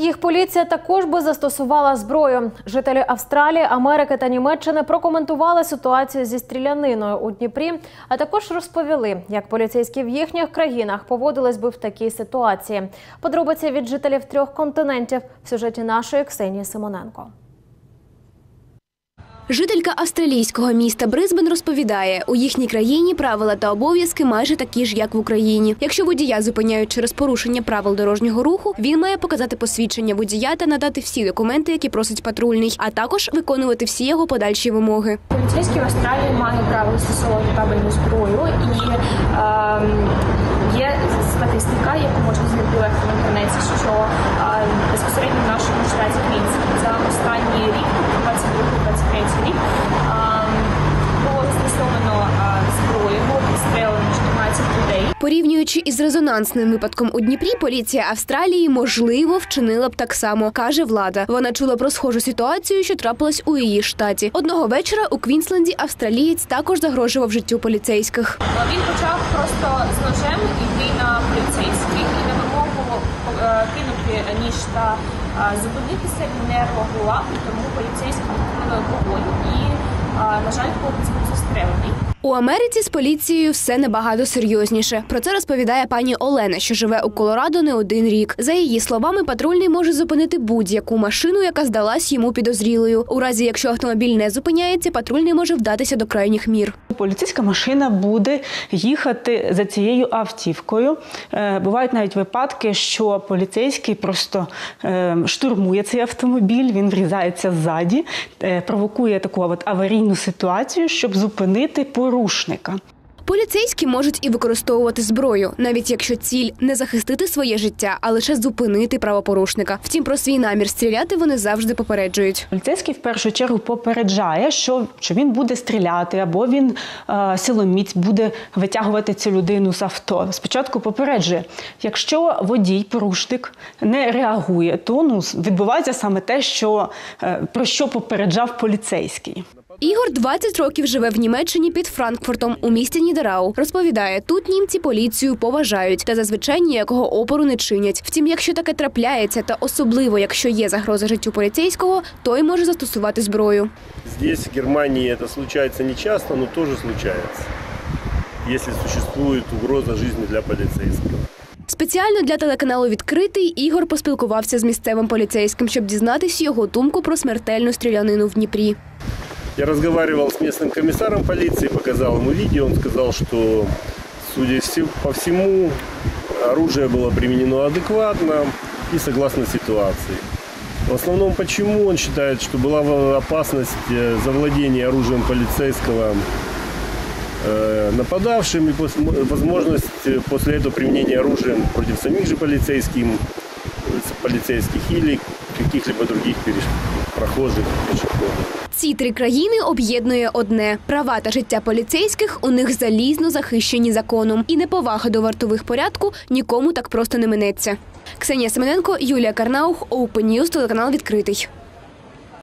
Їх поліція також би застосувала зброю. Жителі Австралії, Америки та Німеччини прокоментували ситуацію зі стріляниною у Дніпрі, а також розповіли, як поліцейські в їхніх країнах поводились би в такій ситуації. Подробиці від жителів 3 континентів в сюжеті нашої Ксенії Симоненко. Жителька австралійського міста Брисбен розповідає, у їхній країні правила та обов'язки майже такі ж, як в Україні. Якщо водія зупиняють через порушення правил дорожнього руху, він має показати посвідчення водія та надати всі документи, які просить патрульний, а також виконувати всі його подальші вимоги. Поліцейські в Австралії мають право застосовувати табельну зброю і є статистика, яку можна знайти легко в інтернеті, що безпосередньо в нашому штаті Квінсленд за останній рік, 22-23 рік, було застосовано зброю, було підстрелено 14 людей. Порівнюючи із резонансним випадком у Дніпрі, поліція Австралії, можливо, вчинила б так само, каже влада. Вона чула про схожу ситуацію, що трапилась у її штаті. Одного вечора у Квінсленді австралієць також загрожував життю поліцейських. Він почав просто з ножем йти на поліцейських і на вимогу кинути ніж та зупинитися, він не реагував, тому поліцейські відкрили вогонь і, на жаль, хлопець був застрелений. У Америці з поліцією все набагато серйозніше. Про це розповідає пані Олена, що живе у Колорадо не один рік. За її словами, патрульний може зупинити будь-яку машину, яка здалась йому підозрілою. У разі, якщо автомобіль не зупиняється, патрульний може вдатися до крайніх мір. Поліцейська машина буде їхати за цією автівкою. Бувають навіть випадки, що поліцейський просто штурмує цей автомобіль, він врізається ззаді, провокує таку аварійну ситуацію, щоб зупинити порушника. Поліцейські можуть і використовувати зброю, навіть якщо ціль не захистити своє життя, а лише зупинити правопорушника. Втім, про свій намір стріляти вони завжди попереджують. Поліцейський в першу чергу попереджає, що він буде стріляти, або він силоміць буде витягувати цю людину з авто. Спочатку попереджує. Якщо водій, порушник не реагує, то відбувається саме те, про що попереджав поліцейський. Ігор 20 років живе в Німеччині під Франкфуртом у місті Нідерау. Розповідає, тут німці поліцію поважають та зазвичай ніякого опору не чинять. Втім, якщо таке трапляється, та особливо, якщо є загроза життю поліцейського, той може застосувати зброю. Здесь, в Германии, это случается не часто, но тоже случается, если существует угроза жизни для полицейского. Спеціально для телеканалу «Відкритий» Ігор поспілкувався з місцевим поліцейським, щоб дізнатися його думку про смертельну стрілянину в Дніпрі. Я разговаривал с местным комиссаром полиции, показал ему видео, он сказал, что, судя по всему, оружие было применено адекватно и согласно ситуации. В основном, почему он считает, что была опасность завладения оружием полицейского нападавшим и возможность после этого применения оружия против самих же полицейских или каких-либо других прохожих, пешеходов. Ці 3 країни об'єднує одне – права та життя поліцейських у них залізно захищені законом. І неповага до вартових порядку нікому так просто не минеться. Ксенія Симоненко, Юлія Карнаух, Open News, телеканал «Відкритий».